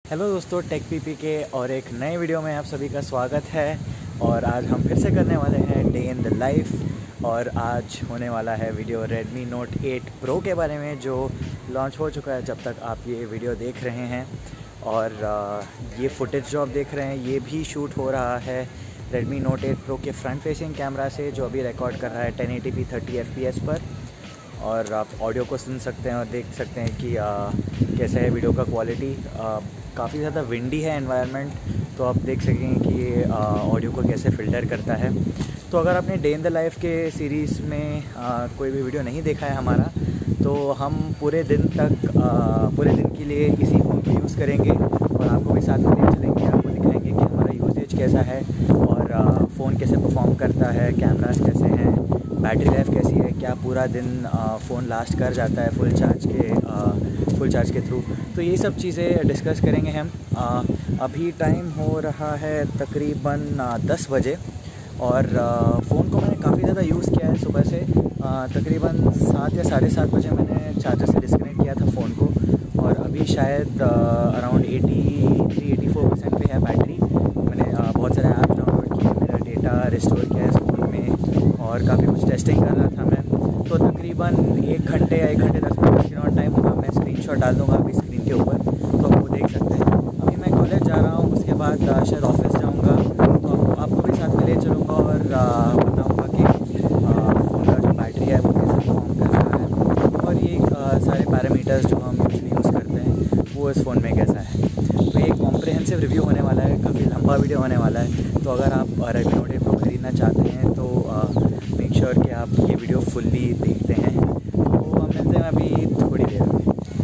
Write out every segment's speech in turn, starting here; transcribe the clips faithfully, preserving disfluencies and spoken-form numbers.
Hello दोस्तों, take PP के और एक नए वीडियो में आप सभी का स्वागत है। और आज हम फिर से करने वाले हैं डे इन द लाइफ। और आज होने वाला है video Redmi Note eight Pro के बारे में, जो लॉन्च हो चुका है जब तक आप ये वीडियो देख रहे हैं। और ये फुटेज जो आप देख रहे हैं ये भी शूट हो रहा है Redmi Note एट Pro के फ्रंट फेसिंग कैमरा से, जो अभी रिकॉर्ड कर रहा है ten eighty P thirty F P S पर। और आप ऑडियो को सुन सकते हैं और देख सकते हैं कि आ, कैसा है वीडियो का क्वालिटी। काफ़ी ज़्यादा विंडी है एनवायरनमेंट, तो आप देख सकेंगे कि ये ऑडियो को कैसे फ़िल्टर करता है। तो अगर आपने डे इन द लाइफ के सीरीज़ में आ, कोई भी वीडियो नहीं देखा है हमारा, तो हम पूरे दिन तक आ, पूरे दिन के लिए इसी फ़ोन को यूज़ करेंगे और आपको भी साथ में ले चलेंगे। आपको दिखाएंगे कि हमारा यूसेज कैसा है और फ़ोन कैसे परफॉर्म करता है, कैमरास कैसे हैं, बैटरी लाइफ कैसी है, क्या पूरा दिन फ़ोन लास्ट कर जाता है फुल चार्ज के फुल चार्ज के थ्रू। तो ये सब चीज़ें डिस्कस करेंगे हम। आ, अभी टाइम हो रहा है तकरीबन दस बजे और फ़ोन को मैंने काफ़ी ज़्यादा यूज़ किया है सुबह से। आ, तकरीबन सात या साढ़े सात बजे मैंने चार्जर से डिस्कनेक्ट किया था फ़ोन को, और अभी शायद around eighty three eighty four percent पे है बैटरी। मैंने आ, बहुत सारे ऐप्स डाउनलोड किए, मेरा डेटा रिस्टोर किया है इस फ़ोन में और काफ़ी कुछ टेस्टिंग कर रहा था मैं। तो तकरीबन एक घंटे या एक घंटे दस मिनट का स्क्रीन ऑन टाइम होगा। मैं स्क्रीनशॉट डाल दूँगा अभी स्क्रीन के ऊपर, तो आप वो देख सकते हैं। अभी मैं कॉलेज जा रहा हूँ, उसके बाद शायद ऑफिस जाऊँगा, तो आपको आपको भी साथ में ले चलूँगा और बताऊँगा कि फ़ोन का जो बैटरी है वो कैसे परफॉर्म कर रहा है, और ये आ, सारे पैरामीटर्स जो हम यूजली यूज़ करते हैं वो इस फ़ोन में कैसा है। तो ये कॉम्प्रिहेंसिव रिव्यू होने वाला है, काफ़ी लंबा वीडियो होने वाला है। तो अगर आप Redmi Note एट Pro खरीदना चाहते हैं तो मेक श्योर कि आप ये वीडियो फुल्ली देखते हैं। तो हम मिलते हैं अभी थोड़ी देर में।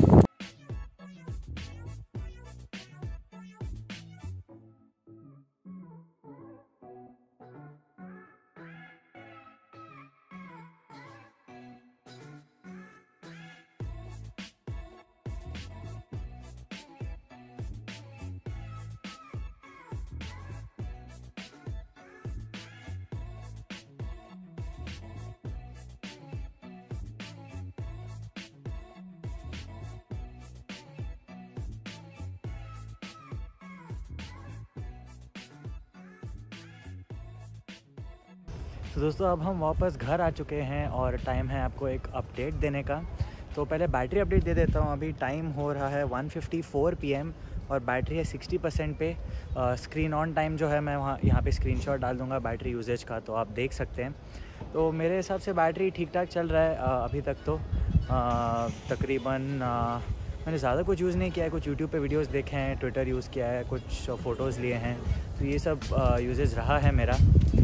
तो दोस्तों, अब हम वापस घर आ चुके हैं और टाइम है आपको एक अपडेट देने का। तो पहले बैटरी अपडेट दे देता हूँ। अभी टाइम हो रहा है one fifty four P M और बैटरी है सिक्सटी परसेंट पे। स्क्रीन ऑन टाइम जो है मैं वहाँ यहाँ पे स्क्रीनशॉट डाल दूँगा बैटरी यूजेज का, तो आप देख सकते हैं। तो मेरे हिसाब से बैटरी ठीक ठाक चल रहा है आ, अभी तक तो आ, तकरीबन आ, मैंने ज़्यादा कुछ यूज़ नहीं किया है। कुछ यूट्यूब पे वीडियोस देखे हैं, ट्विटर यूज़ किया है, कुछ फ़ोटोज़ लिए हैं, तो ये सब यूजेज रहा है मेरा।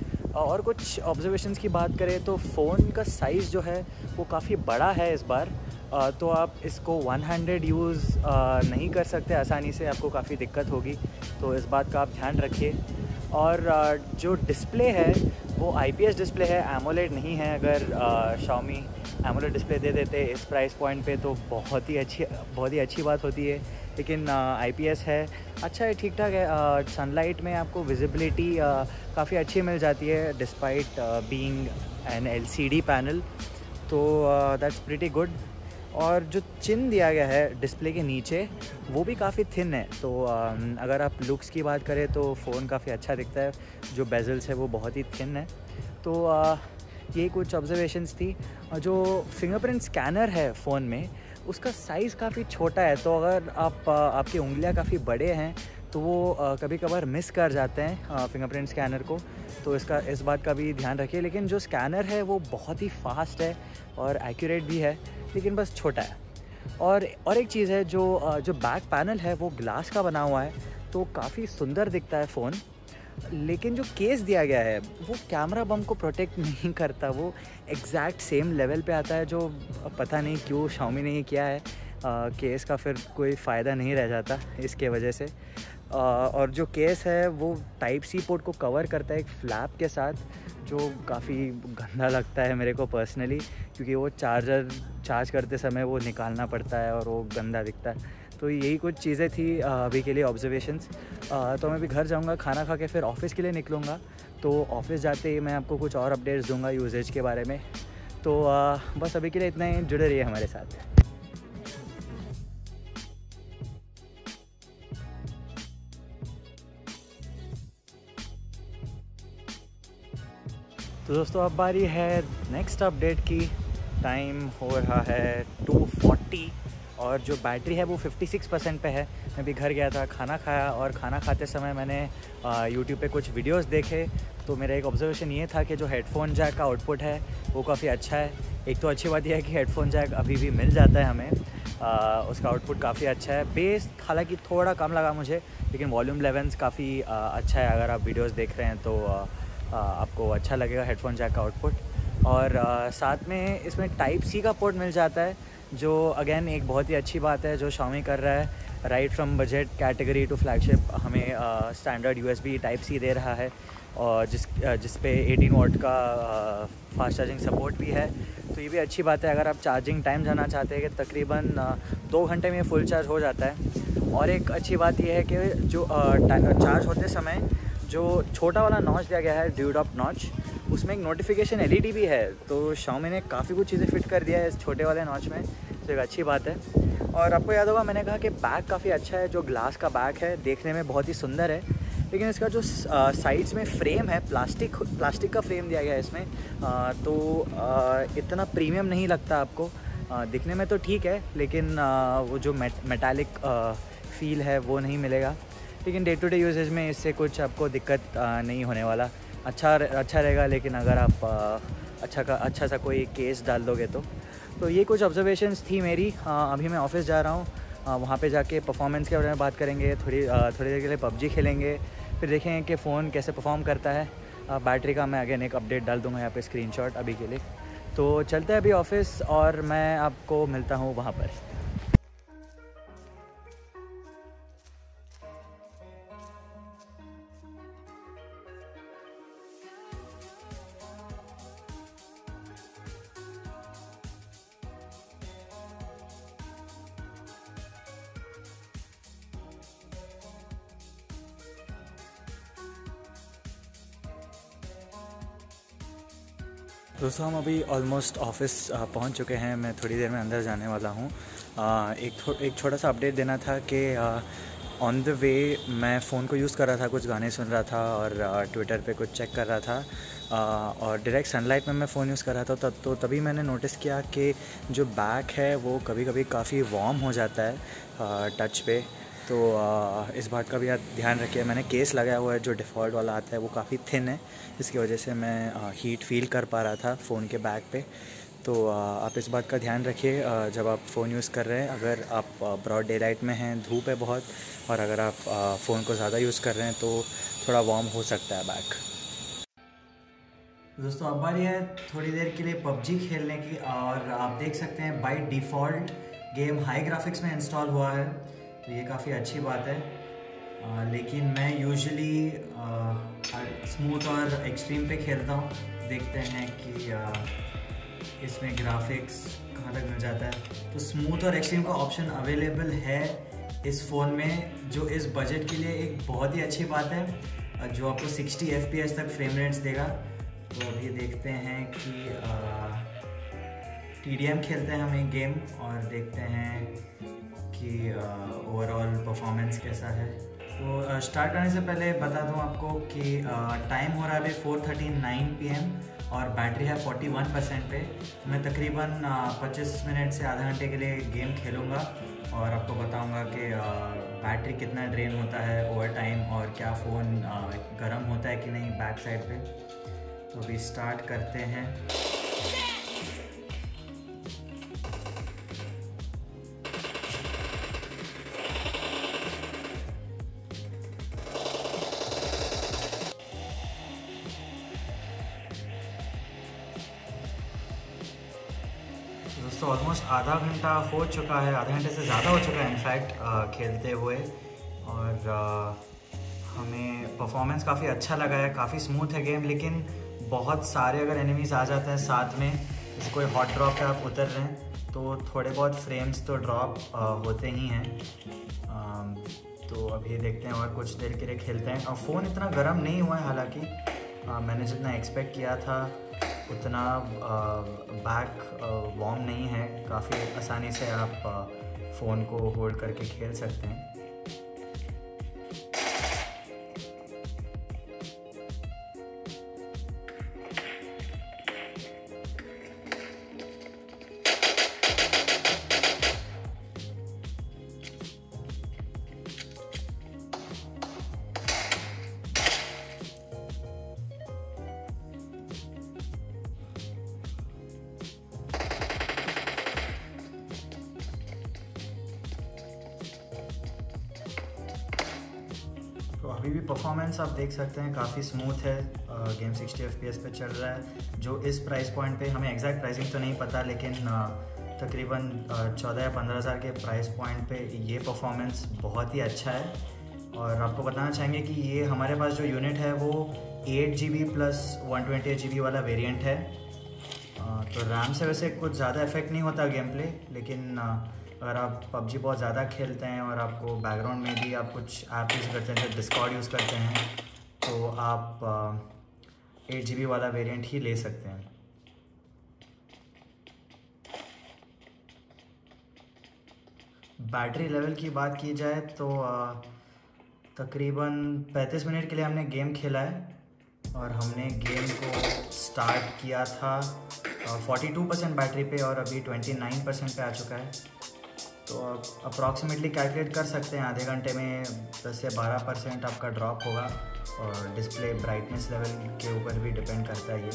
और कुछ ऑब्जर्वेशंस की बात करें तो फ़ोन का साइज़ जो है वो काफ़ी बड़ा है इस बार। तो आप इसको वन हैंडेड यूज़ नहीं कर सकते आसानी से, आपको काफ़ी दिक्कत होगी, तो इस बात का आप ध्यान रखिए। और जो डिस्प्ले है वो आई पी एस डिस्प्ले है, एमोलेड नहीं है। अगर Xiaomi एमोलेड डिस्प्ले दे देते इस प्राइस पॉइंट पे तो बहुत ही अच्छी बहुत ही अच्छी बात होती है, लेकिन आई पी एस है, अच्छा है, ठीक ठाक है। सनलाइट में आपको विजिबिलिटी काफ़ी अच्छी मिल जाती है despite being L C D डी पैनल, तो दैट्स प्रीटी गुड। और जो चिन दिया गया है डिस्प्ले के नीचे वो भी काफ़ी थिन है, तो uh, अगर आप लुक्स की बात करें तो फ़ोन काफ़ी अच्छा दिखता है। जो बेजल्स है वो बहुत ही थिन है। तो uh, यही कुछ ऑब्जर्वेशंस थी। जो फिंगरप्रिंट स्कैनर है फ़ोन में उसका साइज़ काफ़ी छोटा है, तो अगर आप आपकी उंगलियां काफ़ी बड़े हैं तो वो कभी कभार मिस कर जाते हैं फिंगरप्रिंट स्कैनर को, तो इसका इस बात का भी ध्यान रखिए। लेकिन जो स्कैनर है वो बहुत ही फास्ट है और एक्यूरेट भी है, लेकिन बस छोटा है। और और एक चीज़ है, जो जो बैक पैनल है वो ग्लास का बना हुआ है, तो काफ़ी सुंदर दिखता है फ़ोन। लेकिन जो केस दिया गया है वो कैमरा बम को प्रोटेक्ट नहीं करता, वो एग्जैक्ट सेम लेवल पे आता है, जो पता नहीं क्यों Xiaomi ने ये किया है। आ, केस का फिर कोई फ़ायदा नहीं रह जाता इसके वजह से। आ, और जो केस है वो टाइप सी पोर्ट को कवर करता है एक फ्लैप के साथ, जो काफ़ी गंदा लगता है मेरे को पर्सनली, क्योंकि वो चार्जर चार्ज करते समय वो निकालना पड़ता है और वो गंदा दिखता है। तो यही कुछ चीज़ें थी अभी के लिए ऑब्जर्वेशंस। तो मैं भी घर जाऊंगा, खाना खा के फिर ऑफ़िस के लिए निकलूँगा। तो ऑफ़िस जाते ही मैं आपको कुछ और अपडेट्स दूंगा यूजेज के बारे में। तो बस अभी के लिए इतना ही, जुड़े रहिए हमारे साथ। तो दोस्तों अब बारी है नेक्स्ट अपडेट की। टाइम हो रहा है टू फोर्टी और जो बैटरी है वो फिफ्टी सिक्स परसेंट पे है। मैं भी घर गया था, खाना खाया और खाना खाते समय मैंने यूट्यूब पे कुछ वीडियोस देखे। तो मेरा एक ऑब्जर्वेशन ये था कि जो हेडफोन जैक का आउटपुट है वो काफ़ी अच्छा है। एक तो अच्छी बात यह है कि हेडफोन जैक अभी भी मिल जाता है हमें, आ, उसका आउटपुट काफ़ी अच्छा है। बेस हालांकि थोड़ा कम लगा मुझे, लेकिन वॉल्यूम लेवल्स काफ़ी अच्छा है। अगर आप वीडियोस देख रहे हैं तो आ, आ, आपको अच्छा लगेगा हेडफोन जैक का आउटपुट। और आ, साथ में इसमें टाइप सी का पोर्ट मिल जाता है, जो अगेन एक बहुत ही अच्छी बात है जो Xiaomi कर रहा है। Right from budget category to flagship हमें स्टैंडर्ड यूएसबी टाइप सी दे रहा है, और जिस जिस पे एटीन वॉट का फास्ट चार्जिंग सपोर्ट भी है। तो ये भी अच्छी बात है अगर आप चार्जिंग टाइम जाना चाहते हैं कि तकरीबन दो घंटे में फुल चार्ज हो जाता है। और एक अच्छी बात यह है कि जो चार्ज होते समय जो छोटा वाला नॉच दिया गया है, ड्यूड अप नॉच, उसमें एक नोटिफिकेशन एलईडी भी है। तो Xiaomi ने काफ़ी कुछ चीज़ें फिट कर दिया है इस छोटे वाले नॉच में, तो एक अच्छी बात है। और आपको याद होगा मैंने कहा कि बैग काफ़ी अच्छा है। जो ग्लास का बैग है देखने में बहुत ही सुंदर है, लेकिन इसका जो साइड्स में फ्रेम है प्लास्टिक प्लास्टिक का फ्रेम दिया गया है इसमें, आ, तो आ, इतना प्रीमियम नहीं लगता आपको। आ, दिखने में तो ठीक है, लेकिन आ, वो जो मेट मेटालिक फील है वो नहीं मिलेगा। लेकिन डे टू डे यूजेज में इससे कुछ आपको दिक्कत आ, नहीं होने वाला। अच्छा अच्छा रहेगा, लेकिन अगर आप आ, अच्छा का अच्छा सा कोई केस डाल दोगे तो तो ये कुछ ऑब्जर्वेशंस थी मेरी। आ, अभी मैं ऑफिस जा रहा हूँ, वहाँ पे जाके परफॉर्मेंस के बारे में बात करेंगे। थोड़ी आ, थोड़ी देर के लिए पबजी खेलेंगे, फिर देखेंगे कि फ़ोन कैसे परफॉर्म करता है। आ, बैटरी का मैं अगेन एक अपडेट डाल दूँगा यहाँ पे स्क्रीनशॉट अभी के लिए। तो चलते हैं अभी ऑफिस और मैं आपको मिलता हूँ वहाँ पर। दोस्तों हम अभी ऑलमोस्ट ऑफिस पहुंच चुके हैं। मैं थोड़ी देर में अंदर जाने वाला हूं। एक एक छोटा सा अपडेट देना था कि ऑन द वे मैं फ़ोन को यूज़ कर रहा था, कुछ गाने सुन रहा था और ट्विटर पे कुछ चेक कर रहा था, आ, और डायरेक्ट सनलाइट में मैं फ़ोन यूज़ कर रहा था। तब तो तभी मैंने नोटिस किया कि जो बैक है वो कभी कभी काफ़ी वार्म हो जाता है आ, टच पे। तो आ, इस बात का भी आप ध्यान रखिए। मैंने केस लगाया हुआ है जो डिफ़ॉल्ट वाला आता है, वो काफ़ी थिन है, इसकी वजह से मैं आ, हीट फील कर पा रहा था फ़ोन के बैक पे। तो आ, आप इस बात का ध्यान रखिए जब आप फ़ोन यूज़ कर रहे हैं। अगर आप ब्रॉड डे लाइट में हैं, धूप है बहुत, और अगर आप फ़ोन को ज़्यादा यूज़ कर रहे हैं तो थोड़ा वार्म हो सकता है बैक। दोस्तों अब बारी है थोड़ी देर के लिए पबजी खेलने की, और आप देख सकते हैं by default game high graphics में इंस्टॉल हुआ है, तो ये काफ़ी अच्छी बात है। आ, लेकिन मैं यूजुअली स्मूथ और एक्सट्रीम पे खेलता हूँ। देखते हैं कि आ, इसमें ग्राफिक्स कहाँ तक मिल जाता है। तो स्मूथ और एक्सट्रीम का ऑप्शन अवेलेबल है इस फ़ोन में, जो इस बजट के लिए एक बहुत ही अच्छी बात है, जो आपको सिक्सटी एफ पी एस तक फ्रेम रेट्स देगा। तो अभी देखते हैं कि टी डी एम खेलते हैं हम एक गेम और देखते हैं कि ओवरऑल परफॉर्मेंस कैसा है। तो स्टार्ट करने से पहले बता दूं आपको कि टाइम हो रहा है अभी four thirty nine P M और बैटरी है फोर्टी वन परसेंट पे। मैं तकरीबन पच्चीस मिनट से आधा घंटे के लिए गेम खेलूँगा और आपको बताऊंगा कि बैटरी कितना ड्रेन होता है ओवर टाइम, और क्या फ़ोन गर्म होता है कि नहीं बैक साइड पे। तो अभी स्टार्ट करते हैं। दोस्तों ऑलमोस्ट आधा घंटा हो चुका है, आधा घंटे से ज़्यादा हो चुका है इनफैक्ट खेलते हुए, और आ, हमें परफॉर्मेंस काफ़ी अच्छा लगा है। काफ़ी स्मूथ है गेम, लेकिन बहुत सारे अगर एनिमीज़ आ जाते हैं साथ में, जैसे कोई हॉट ड्रॉप पे आप उतर रहे हैं तो थोड़े बहुत फ्रेम्स तो ड्रॉप होते ही हैं। आ, तो अभी देखते हैं और कुछ देर के लिए खेलते हैं। और फ़ोन इतना गर्म नहीं हुआ है, हालांकि मैंने जितना एक्सपेक्ट किया था उतना बैक वार्म नहीं है। काफ़ी आसानी से आप फ़ोन को होल्ड करके खेल सकते हैं। अभी भी परफॉर्मेंस आप देख सकते हैं काफ़ी स्मूथ है। Game sixty F P S पे चल रहा है, जो इस प्राइस पॉइंट पे, हमें एग्जैक्ट प्राइसिंग तो नहीं पता, लेकिन तकरीबन चौदह या पंद्रह हज़ार के प्राइस पॉइंट पे ये परफॉर्मेंस बहुत ही अच्छा है। और आपको बताना चाहेंगे कि ये हमारे पास जो यूनिट है वो eight G B plus one twenty eight G B वाला वेरिएंट है। तो रैम से वैसे कुछ ज़्यादा इफेक्ट नहीं होता गेम प्ले, लेकिन अगर आप पबजी बहुत ज़्यादा खेलते हैं और आपको बैकग्राउंड में भी आप कुछ ऐप यूज़ करते हैं, जैसे डिस्कॉर्ड यूज़ करते हैं, तो आप एट जी बी वाला वेरिएंट ही ले सकते हैं। बैटरी लेवल की बात की जाए तो तकरीबन पैंतीस मिनट के लिए हमने गेम खेला है और हमने गेम को स्टार्ट किया था बयालीस परसेंट बैटरी पे और अभी उनतीस परसेंट पे आ चुका है। तो आप अप्रॉक्सीमेटली कैलकुलेट कर सकते हैं आधे घंटे में दस से बारह परसेंट आपका ड्रॉप होगा, और डिस्प्ले ब्राइटनेस लेवल के ऊपर भी डिपेंड करता है ये।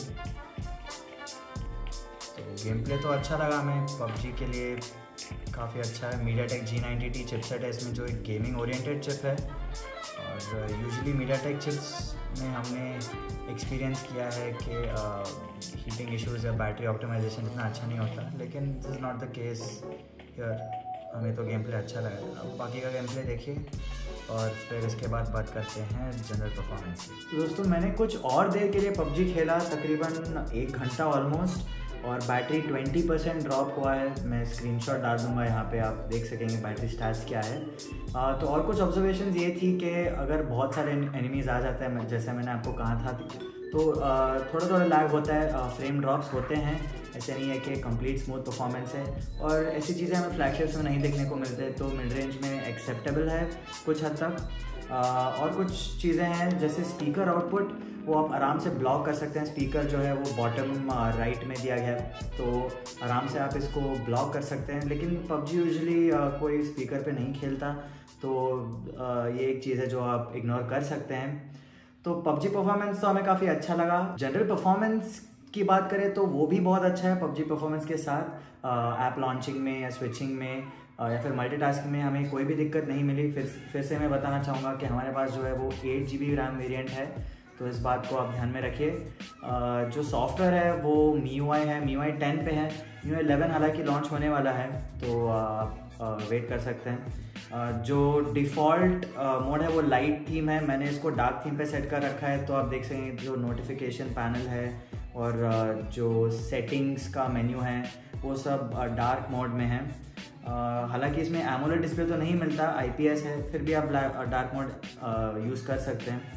तो गेम प्ले तो अच्छा लगा हमें, पबजी के लिए काफ़ी अच्छा है। MediaTek G ninety T chipset है इसमें, जो एक गेमिंग ओरिएंटेड चिप है, और यूजुअली मीडियाटेक चिप्स में हमने एक्सपीरियंस किया है कि हीटिंग इश्यूज़ या बैटरी ऑप्टिमाइजेशन इतना अच्छा नहीं होता, लेकिन this is not the case here. हमें तो गेम प्ले अच्छा लगा। अब बाकी का गेम प्ले देखिए और फिर इसके बाद बात करते हैं जनरल परफॉर्मेंस की। तो दोस्तों, मैंने कुछ और देर के लिए पबजी खेला, तकरीबन एक घंटा ऑलमोस्ट, और बैटरी बीस परसेंट ड्रॉप हुआ है। मैं स्क्रीनशॉट डाल दूंगा, यहाँ पे आप देख सकेंगे बैटरी स्टैट्स क्या है। आ, तो और कुछ ऑब्जर्वेशंस ये थी कि अगर बहुत सारे एनिमीज़ आ जाते हैं, जैसे मैंने आपको कहा था, तो आ, थोड़ा थोड़ा लैग होता है, फ्रेम ड्रॉप्स होते हैं। ऐसे नहीं है कि कंप्लीट स्मूथ परफॉर्मेंस है, और ऐसी चीज़ें हमें फ्लैगशिप्स में नहीं देखने को मिलते, तो मिड रेंज में एक्सेप्टेबल है कुछ हद तक। आ, और कुछ चीज़ें हैं जैसे स्पीकर आउटपुट, वो आप आराम से ब्लॉक कर सकते हैं। स्पीकर जो है वो बॉटम राइट में दिया गया है, तो आराम से आप इसको ब्लॉक कर सकते हैं। लेकिन पबजी यूजुअली कोई स्पीकर पे नहीं खेलता, तो आ, ये एक चीज़ है जो आप इग्नोर कर सकते हैं। तो पबजी परफॉर्मेंस तो हमें काफ़ी अच्छा लगा। जनरल परफॉर्मेंस की बात करें तो वो भी बहुत अच्छा है पबजी परफॉर्मेंस के साथ। ऐप लॉन्चिंग में या स्विचिंग में या फिर मल्टीटास्किंग में हमें कोई भी दिक्कत नहीं मिली। फिर फिर से मैं बताना चाहूँगा कि हमारे पास जो है वो eight G B RAM variant है, तो इस बात को आप ध्यान में रखिए। जो सॉफ्टवेयर है वो मी यू आई है, मी यू आई टेन पे है। मी यू आई इलेवन हालांकि लॉन्च होने वाला है, तो आप वेट कर सकते हैं। जो डिफ़ॉल्ट मोड है वो लाइट थीम है, मैंने इसको डार्क थीम पे सेट कर रखा है। तो आप देख सकेंगे जो नोटिफिकेशन पैनल है और जो सेटिंग्स का मेन्यू है वो सब डार्क मोड में है। हालांकि इसमें एमोलेड डिस्प्ले तो नहीं मिलता, आई पी एस है, फिर भी आप डार्क मोड यूज़ कर सकते हैं।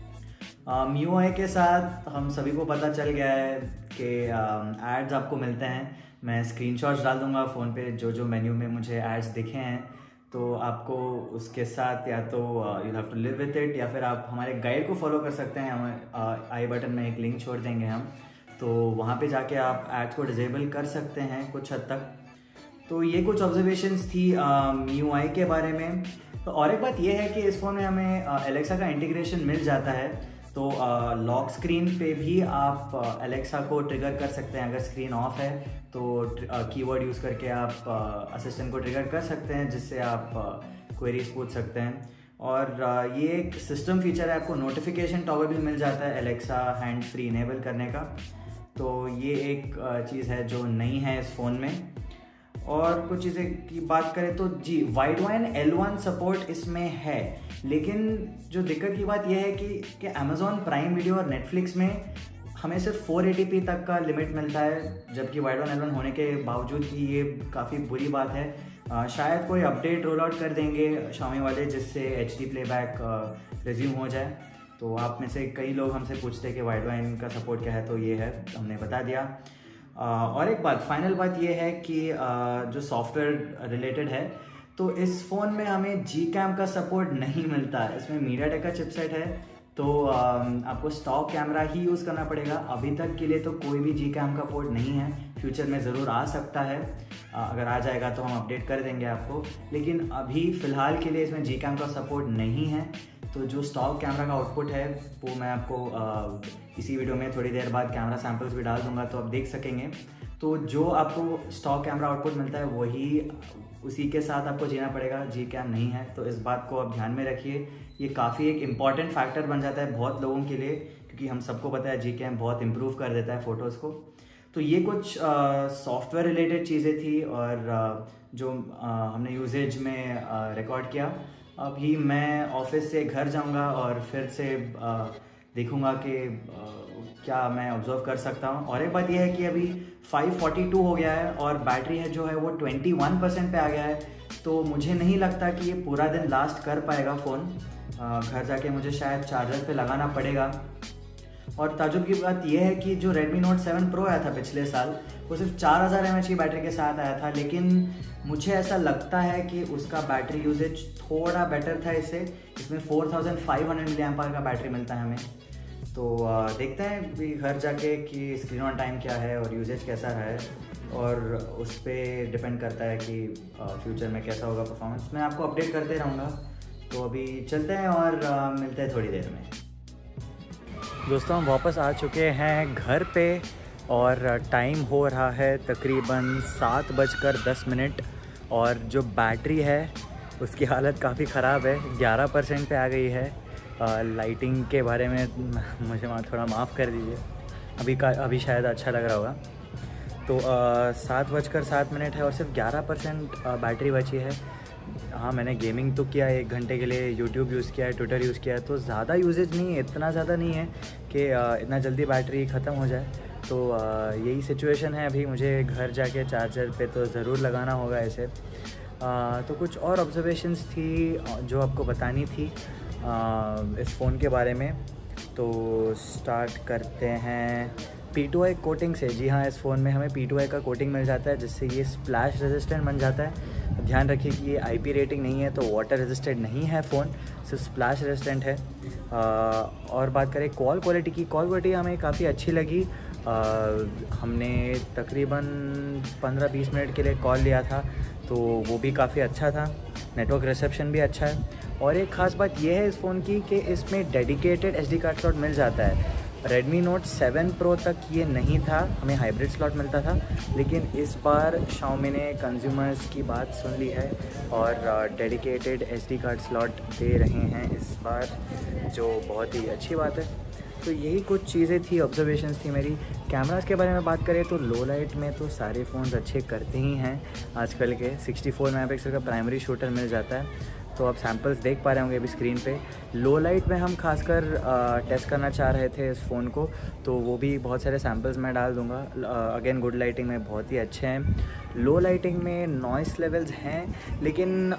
मी यू आई के साथ हम सभी को पता चल गया है कि एड्स आपको मिलते हैं। मैं स्क्रीनशॉट्स डाल दूंगा फ़ोन पे, जो जो मेन्यू में मुझे एड्स दिखे हैं, तो आपको उसके साथ या तो you have to live with it, या फिर आप हमारे गाइड को फॉलो कर सकते हैं। हमें आई बटन में एक लिंक छोड़ देंगे हम, तो वहाँ पे जाके आप एड्स को डिजेबल कर सकते हैं कुछ हद तक। तो ये कुछ ऑब्जर्वेशंस थी मी यू आई के बारे में। तो और एक बात ये है कि इस फ़ोन में हमें एलेक्सा का इंटीग्रेशन मिल जाता है, तो लॉक स्क्रीन पे भी आप एलेक्सा को ट्रिगर कर सकते हैं। अगर स्क्रीन ऑफ है तो कीवर्ड यूज़ करके आप असिस्टेंट को ट्रिगर कर सकते हैं, जिससे आप क्वेरीज पूछ सकते हैं। और ये एक सिस्टम फीचर है, आपको नोटिफिकेशन टॉगल भी मिल जाता है एलेक्सा हैंड फ्री इनेबल करने का। तो ये एक चीज़ है जो नहीं है इस फ़ोन में। और कुछ चीज़ें की बात करें तो जी, Widevine L one support इसमें है, लेकिन जो दिक्कत की बात यह है कि कि अमेज़ॉन प्राइम वीडियो और नेटफ्लिक्स में हमें सिर्फ फोर एटी पी तक का लिमिट मिलता है, जबकि वाइड वाइन एल वन होने के बावजूद ही ये काफ़ी बुरी बात है। आ, शायद कोई अपडेट रोल आउट कर देंगे Xiaomi वाले, जिससे एच डी प्लेबैक रिज्यूम हो जाए। तो आप में से कई लोग हमसे पूछते हैं कि वाइड वाइन का सपोर्ट क्या है, तो ये है, हमने बता दिया। Uh, और एक बात, फाइनल बात ये है कि uh, जो सॉफ्टवेयर रिलेटेड है, तो इस फ़ोन में हमें जी कैम का सपोर्ट नहीं मिलता है। इसमें मीडियाटेक का चिपसेट है, तो uh, आपको स्टॉक कैमरा ही यूज़ करना पड़ेगा। अभी तक के लिए तो कोई भी जी कैम का पोर्ट नहीं है, फ्यूचर में ज़रूर आ सकता है। uh, अगर आ जाएगा तो हम अपडेट कर देंगे आपको, लेकिन अभी फ़िलहाल के लिए इसमें जी कैम का सपोर्ट नहीं है। तो जो स्टॉक कैमरा का आउटपुट है वो मैं आपको आ, इसी वीडियो में थोड़ी देर बाद कैमरा सैम्पल्स भी डाल दूंगा, तो आप देख सकेंगे। तो जो आपको स्टॉक कैमरा आउटपुट मिलता है वही उसी के साथ आपको जीना पड़ेगा, जी कैम नहीं है तो इस बात को आप ध्यान में रखिए। ये काफ़ी एक इम्पॉर्टेंट फैक्टर बन जाता है बहुत लोगों के लिए, क्योंकि हम सबको पता है जी कैम बहुत इम्प्रूव कर देता है फ़ोटोज़ को। तो ये कुछ सॉफ्टवेयर रिलेटेड चीज़ें थी और uh, जो uh, हमने यूजेज में रिकॉर्ड uh, किया। अभी मैं ऑफिस से घर जाऊंगा और फिर से uh, देखूंगा कि uh, क्या मैं ऑब्जर्व कर सकता हूँ। और एक बात यह है कि अभी फाइव फोर्टी टू हो गया है और बैटरी है जो है वो ट्वेंटी वन परसेंट पे आ गया है, तो मुझे नहीं लगता कि ये पूरा दिन लास्ट कर पाएगा फ़ोन। घर जाके मुझे शायद चार्जर पे लगाना पड़ेगा। और ताजुब की बात यह है कि जो Redmi Note सेवन Pro आया था पिछले साल, वो सिर्फ चार हज़ार एम एच की बैटरी के साथ आया था, लेकिन मुझे ऐसा लगता है कि उसका बैटरी यूजेज थोड़ा बेटर था इससे। इसमें four thousand five hundred milli amp hour का बैटरी मिलता है हमें। तो आ, देखते हैं भी घर जाके कि स्क्रीन ऑन टाइम क्या है और यूजेज कैसा है, और उस पर डिपेंड करता है कि फ्यूचर में कैसा होगा परफॉर्मेंस। मैं आपको अपडेट करते रहूँगा। तो अभी चलते हैं और आ, मिलते हैं थोड़ी देर में। दोस्तों हम वापस आ चुके हैं घर पे और टाइम हो रहा है तकरीबन सात बजकर दस मिनट और जो बैटरी है उसकी हालत काफ़ी ख़राब है, ग्यारह परसेंट पे आ गई है। आ, लाइटिंग के बारे में मुझे वहाँ थोड़ा माफ़ कर दीजिए, अभी का अभी शायद अच्छा लग रहा होगा। तो सात बजकर सात मिनट है और सिर्फ ग्यारह परसेंट बैटरी बची है। हाँ, मैंने गेमिंग तो किया, एक घंटे के लिए यूट्यूब यूज़ किया है, ट्विटर यूज़ किया है, तो ज़्यादा यूजेज नहीं है, इतना ज़्यादा नहीं है कि इतना जल्दी बैटरी ख़त्म हो जाए। तो यही सिचुएशन है अभी। मुझे घर जाके चार्जर पे तो ज़रूर लगाना होगा ऐसे। तो कुछ और ऑब्जर्वेशंस थी जो आपको बतानी थी इस फ़ोन के बारे में। तो स्टार्ट करते हैं पी टू आई कोटिंग से। जी हाँ, इस फ़ोन में हमें पी टू आई का कोटिंग मिल जाता है जिससे ये स्प्लैश रेजिस्टेंट बन जाता है। ध्यान रखिए कि ये आई पी रेटिंग नहीं है, तो वाटर रेजिस्टेंट नहीं है फ़ोन, सिर्फ स्प्लैश रेजिस्टेंट है। आ, और बात करें कॉल क्वालिटी की, कॉल क्वालिटी हमें काफ़ी अच्छी लगी। आ, हमने तकरीबन पंद्रह बीस मिनट के लिए कॉल लिया था, तो वो भी काफ़ी अच्छा था। नेटवर्क रिसेप्शन भी अच्छा है। और एक ख़ास बात यह है इस फ़ोन की कि इसमें dedicated S D card slot मिल जाता है। Redmi Note सेवन Pro तक ये नहीं था, हमें हाइब्रिड स्लॉट मिलता था, लेकिन इस बार Xiaomi ने कंज्यूमर्स की बात सुन ली है और dedicated S D card slot दे रहे हैं इस बार, जो बहुत ही अच्छी बात है। तो यही कुछ चीज़ें थी, ऑब्जर्वेशंस थी मेरी। कैमरास के बारे में बात करें तो लो लाइट में तो सारे फ़ोन्स अच्छे करते ही हैं आजकल के। सिक्सटी फोर मेगापिक्सल का प्राइमरी शूटर मिल जाता है, तो आप सैम्पल्स देख पा रहे होंगे अभी स्क्रीन पे। लो लाइट में हम खासकर टेस्ट करना चाह रहे थे इस फ़ोन को, तो वो भी बहुत सारे सैम्पल्स मैं डाल दूंगा। अगेन गुड लाइटिंग में बहुत ही अच्छे हैं। लो लाइटिंग में नॉइस लेवल्स हैं, लेकिन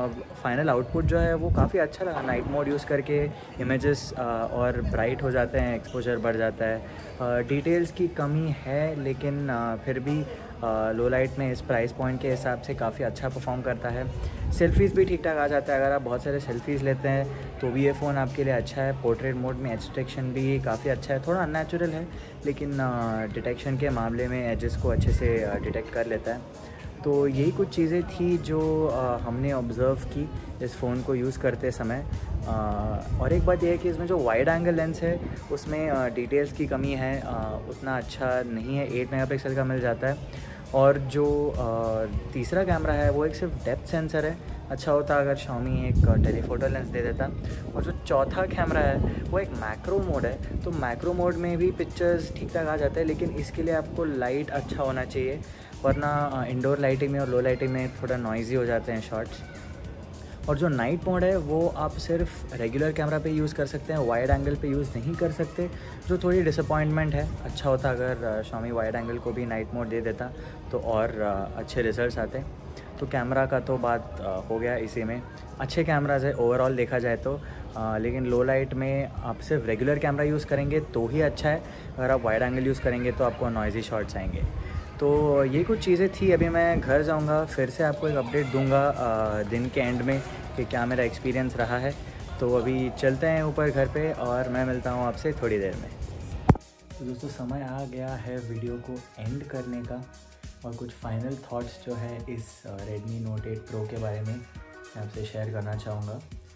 फाइनल आउटपुट जो है वो काफ़ी अच्छा लगा। नाइट मोड यूज़ करके इमेजेस और ब्राइट हो जाते हैं, एक्सपोजर बढ़ जाता है। डिटेल्स की कमी है, लेकिन आ, फिर भी लो लाइट में इस प्राइस पॉइंट के हिसाब से काफ़ी अच्छा परफॉर्म करता है। सेल्फ़ीज़ भी ठीक ठाक आ जाता है, अगर आप बहुत सारे सेल्फ़ीज़ लेते हैं तो भी ये फ़ोन आपके लिए अच्छा है। पोर्ट्रेट मोड में एज डिटेक्शन भी काफ़ी अच्छा है, थोड़ा अननेचुरल है, लेकिन डिटेक्शन के मामले में एजेस को अच्छे से डिटेक्ट कर लेता है। तो यही कुछ चीज़ें थी जो आ, हमने ऑब्ज़र्व की इस फ़ोन को यूज़ करते समय। आ, और एक बात यह है कि इसमें जो वाइड एंगल लेंस है उसमें डिटेल्स की कमी है, आ, उतना अच्छा नहीं है। एट मेगापिक्सल का मिल जाता है। और जो आ, तीसरा कैमरा है वो एक सिर्फ डेप्थ सेंसर है, अच्छा होता अगर Xiaomi एक टेलीफोटो लेंस दे देता। और जो चौथा कैमरा है वो एक मैक्रो मोड है, तो मैक्रो मोड में भी पिक्चर्स ठीक ठाक आ जाते हैं, लेकिन इसके लिए आपको लाइट अच्छा होना चाहिए, वरना इंडोर लाइटिंग में और लो लाइटिंग में थोड़ा नॉइज़ी हो जाते हैं शॉट्स। और जो नाइट मोड है वो आप सिर्फ रेगुलर कैमरा पे यूज़ कर सकते हैं, वाइड एंगल पे यूज़ नहीं कर सकते, जो थोड़ी डिसअपॉइंटमेंट है। अच्छा होता अगर Xiaomi वाइड एंगल को भी नाइट मोड दे देता तो और अच्छे रिजल्ट्स आते। तो कैमरा का तो बात हो गया, इसी में अच्छे कैमराज है ओवरऑल देखा जाए तो, आ, लेकिन लो लाइट में आप सिर्फ रेगुलर कैमरा यूज़ करेंगे तो ही अच्छा है, अगर आप वाइड एंगल यूज़ करेंगे तो आपको नॉइज़ी शॉट्स आएंगे। तो ये कुछ चीज़ें थी। अभी मैं घर जाऊंगा, फिर से आपको एक अपडेट दूंगा दिन के एंड में कि क्या मेरा एक्सपीरियंस रहा है। तो अभी चलते हैं ऊपर घर पे और मैं मिलता हूँ आपसे थोड़ी देर में। तो दोस्तों समय आ गया है वीडियो को एंड करने का, और कुछ फाइनल थॉट्स जो है इस Redmi Note एट Pro के बारे में मैं आपसे शेयर करना चाहूँगा।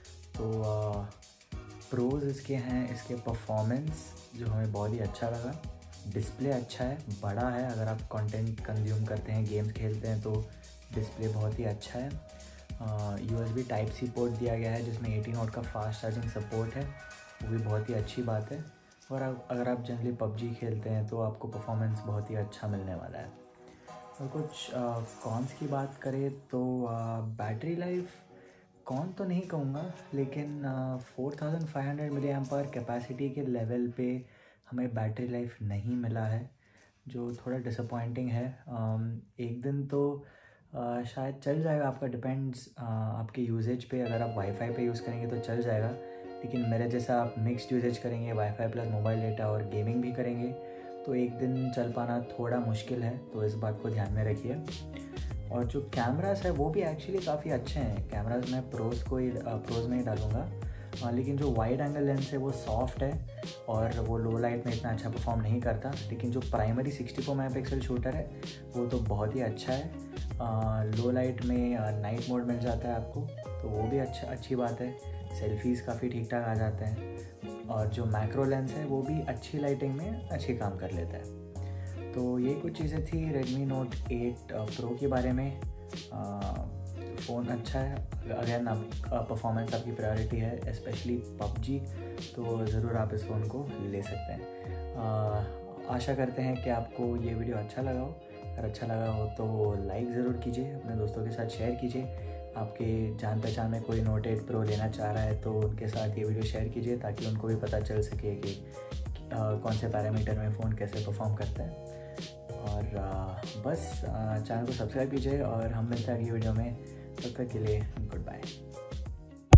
तो प्रोज इसके हैं, इसके परफॉर्मेंस जो हमें बहुत ही अच्छा लगा, डिस्प्ले अच्छा है, बड़ा है, अगर आप कंटेंट कंज्यूम करते हैं, गेम्स खेलते हैं तो डिस्प्ले बहुत ही अच्छा है। U S B type C port दिया गया है जिसमें एटीन वॉट का फास्ट चार्जिंग सपोर्ट है, वो भी बहुत ही अच्छी बात है। और अगर आप जनरली पबजी खेलते हैं तो आपको परफॉर्मेंस बहुत ही अच्छा मिलने वाला है। और कुछ कॉन्स की बात करें तो बैटरी लाइफ कौन तो नहीं कहूँगा, लेकिन four thousand five hundred milli amp hour capacity के लेवल पे हमें बैटरी लाइफ नहीं मिला है, जो थोड़ा डिसअपॉइंटिंग है। एक दिन तो Uh, शायद चल जाएगा, आपका डिपेंड्स uh, आपके यूजेज पे। अगर आप वाईफाई पे यूज़ करेंगे तो चल जाएगा, लेकिन मेरे जैसा आप मिक्स्ड यूजेज करेंगे, वाईफाई प्लस मोबाइल डेटा और गेमिंग भी करेंगे, तो एक दिन चल पाना थोड़ा मुश्किल है, तो इस बात को ध्यान में रखिए। और जो कैमरास है वो भी एक्चुअली काफ़ी अच्छे हैं। कैमरास मैं प्रोज को ही प्रोज में ही डालूँगा, लेकिन जो वाइड एंगल लेंस है वो सॉफ्ट है और वो लो लाइट में इतना अच्छा परफॉर्म नहीं करता। लेकिन जो primary sixty four megapixel shooter है वो तो बहुत ही अच्छा है। आ, लो लाइट में नाइट मोड मिल जाता है आपको, तो वो भी अच्छा अच्छी बात है। सेल्फीज़ काफ़ी ठीक ठाक आ जाते हैं। और जो मैक्रो लेंस है वो भी अच्छी लाइटिंग में अच्छी काम कर लेता है। तो ये कुछ चीज़ें थी रेडमी नोट एट प्रो के बारे में। फ़ोन अच्छा है, अगर आप परफॉर्मेंस आपकी प्रायोरिटी है, स्पेशली पबजी, तो ज़रूर आप इस फ़ोन को ले सकते हैं। आ, आशा करते हैं कि आपको ये वीडियो अच्छा लगा हो। अगर अच्छा लगा हो तो लाइक ज़रूर कीजिए, अपने दोस्तों के साथ शेयर कीजिए। आपके जान पहचान में कोई नोट एट प्रो लेना चाह रहा है तो उनके साथ ये वीडियो शेयर कीजिए, ताकि उनको भी पता चल सके कि आ, कौन से पैरामीटर में फ़ोन कैसे परफॉर्म करता है। और आ, बस चैनल को सब्सक्राइब कीजिए और हम मिलते हैं अगली वीडियो में। तब तक के लिए गुड बाय।